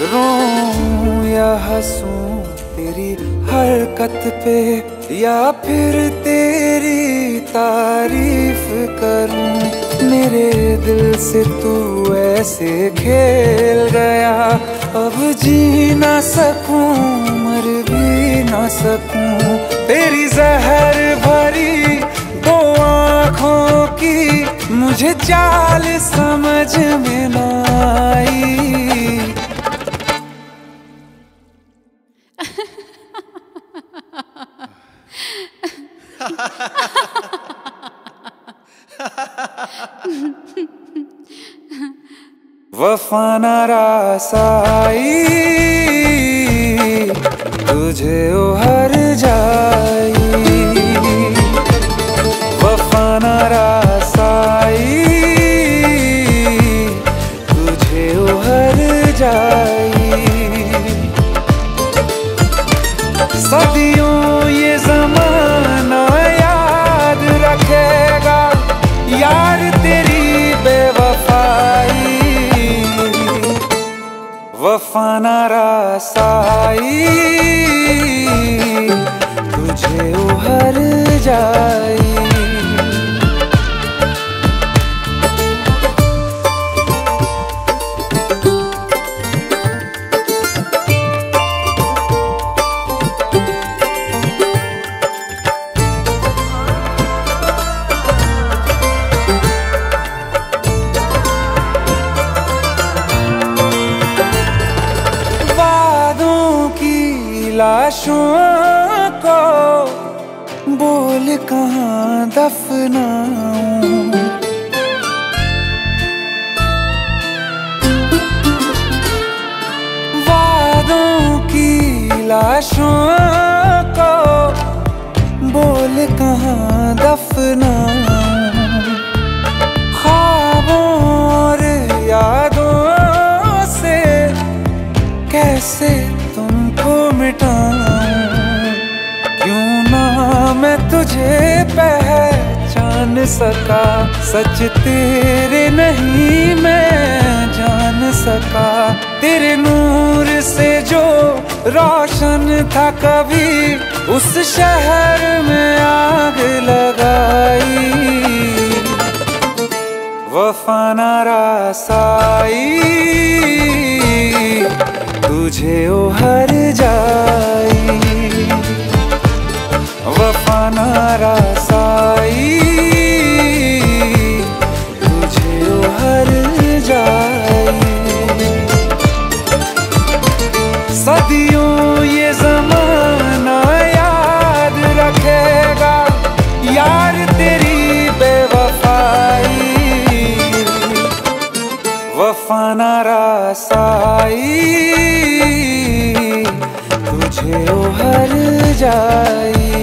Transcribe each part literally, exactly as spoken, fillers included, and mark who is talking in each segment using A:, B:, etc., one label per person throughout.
A: रोऊं या हंसूं तेरी हरकत पे, या फिर तेरी तारीफ करूं। मेरे दिल से तू ऐसे खेल गया, अब जी ना सकूं मर भी ना सकूं। तेरी जहर भरी दो आँखों की मुझे चाल समझ में ना आई। वफा ना रास आई तुझे ओ हर जाई, वफा ना रास आई तुझे ओ हर जाई। सदियों ये ज़माना याद रखेगा यार तेरी बेवफाई। वफा ना रास आई तुझे उहर जाई। लाशों को बोल कहाँ दफनाऊं, वादों की लाशों को बोल कहाँ दफनाऊं। ख्वाबों और यादों से कैसे तुमको मिटाऊं, क्यों ना मैं तुझे पहचान सका। सच तेरे नहीं मैं जान सका, तेरे नूर से जो रोशन था कभी उस शहर में आग लगाई। वफा ना रास आई तुझे ओ हर जाई, वफा ना रास आई तुझे ओ हर जाई। सदियों ये ज़माना याद रखेगा यार तेरी बेवफाई। वफा ना रास आई तुझे ओ हर जाई।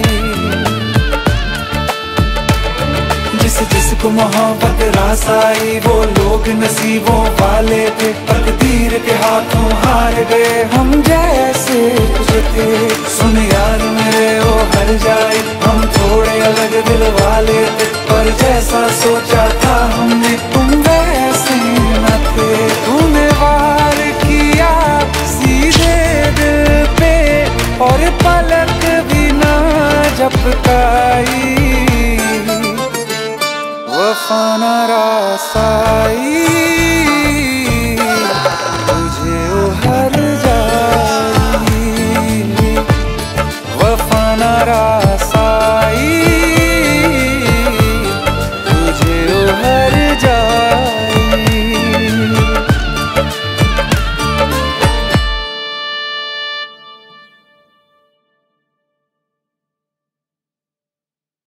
A: जिस जिसको मोहब्बत रास आई वो लोग नसीबों वाले थे, तकदीर के हाथों हार गए हम जैसे कुछ थे। सुन यार मेरे ओ हर जाई, हम थोड़े अलग दिल वाले थे, पर जैसा सोचा था हमने तुम वैसे न थे। तूने वार किया सीधे दिल पे और पलक भी ना झपकाई। वफा ना रास आई